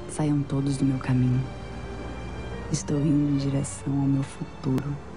Saiam todos do meu caminho. Estou indo em direção ao meu futuro.